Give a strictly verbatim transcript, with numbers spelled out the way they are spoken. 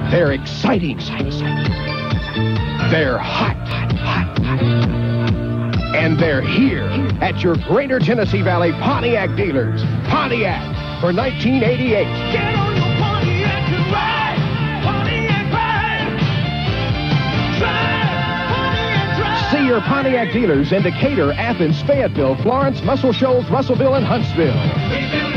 They're exciting. They're hot, hot, hot, hot. And they're here at your Greater Tennessee Valley Pontiac dealers. Pontiac for nineteen eighty-eight. Get on your Pontiac and ride. Pontiac ride. Drive. Pontiac drive. See your Pontiac dealers in Decatur, Athens, Fayetteville, Florence, Muscle Shoals, Russellville, and Huntsville.